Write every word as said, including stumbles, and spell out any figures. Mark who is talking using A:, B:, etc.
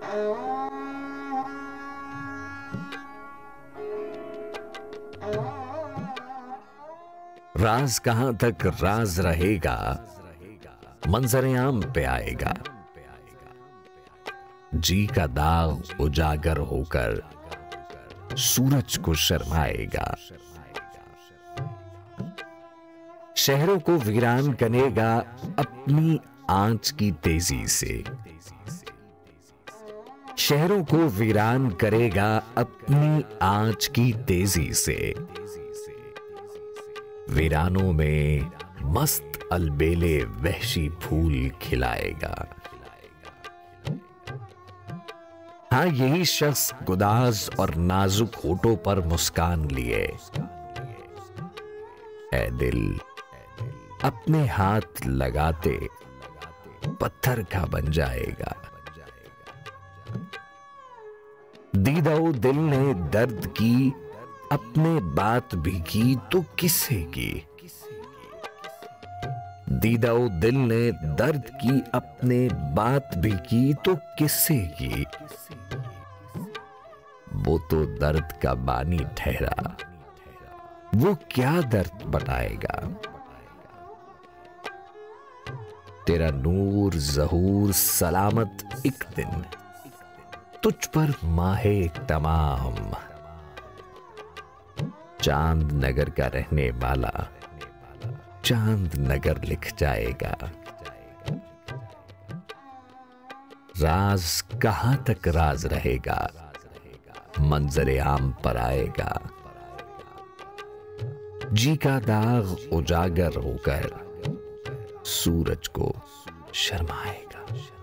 A: राज कहां तक राज रहेगा, मंजरे आम पे आएगा। जी का दाग उजागर होकर सूरज को शर्माएगा। शहरों को वीरान करेगा अपनी आंच की तेजी से। शहरों को वीरान करेगा अपनी आंच की तेजी से। वीरानों में मस्त अलबेले वहशी फूल खिलाएगा। हाँ, यही शख्स गुदाज और नाजुक होठों पर मुस्कान लिए ऐ दिल अपने हाथ लगाते पत्थर का बन जाएगा। दीदाओ दिल ने दर्द की अपने बात भी की तो किससे की। दीदाओ दिल ने दर्द की अपने बात भी की तो किससे की। वो तो दर्द का बानी ठहरा, वो क्या दर्द बताएगा। तेरा नूर ज़हूर सलामत एक दिन तुझ पर माहे तमाम। चांद नगर का रहने वाला चांद नगर लिख जाएगा। राज कहां तक राज रहेगा, मंजरे आम पर आएगा। जी का दाग उजागर होकर सूरज को शर्माएगा।